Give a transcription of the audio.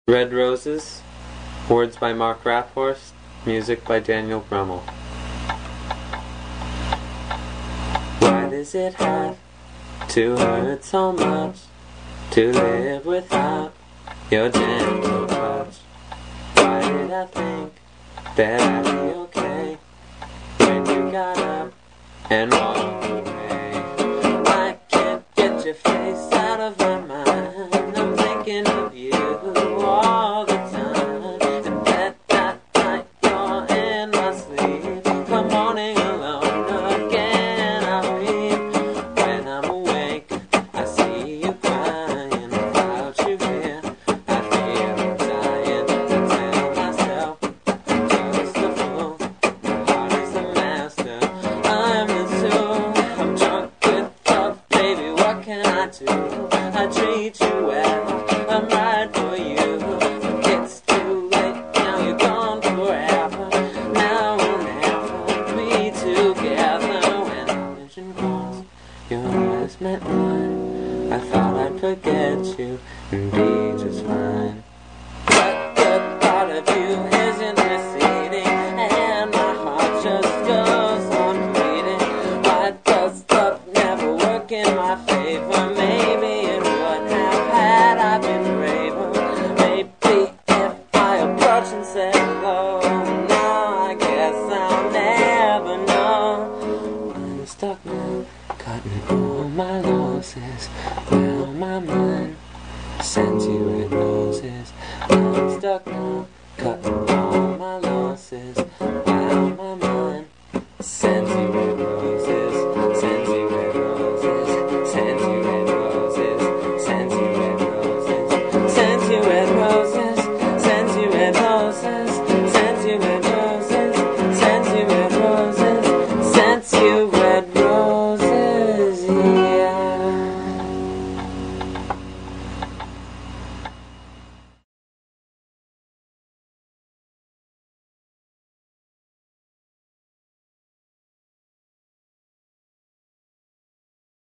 Red Roses, words by Mark Rathhorst, music by Daniel Brummel. Why does it have to hurt so much to live without your gentle touch? Why did I think that I'd be okay when you got up and walked away? I can't get your face out of my mind. I'm thinking of you all the time. And that night you're in my sleep, come morning alone again I weep. When I'm awake I see you crying. Without you here I feel I'm dying. I tell myself I'm just a fool. My heart is the master, I'm the zoo. I'm drunk with love, baby, what can I do? I treat you well, I'm right for you. It's too late, now you're gone forever. Now we'll never be together. When a vision calls, your eyes met mine, I thought I'd forget you and be just fine. But the thought of you isn't receding, and my heart just goes on bleeding. Why does love never work in my favor? Maybe it would have had I been braver. Maybe if I approach and say hello, now I guess I'll never know. I'm stuck now, cutting all my losses. Now my mind sends you red roses. I'm stuck now,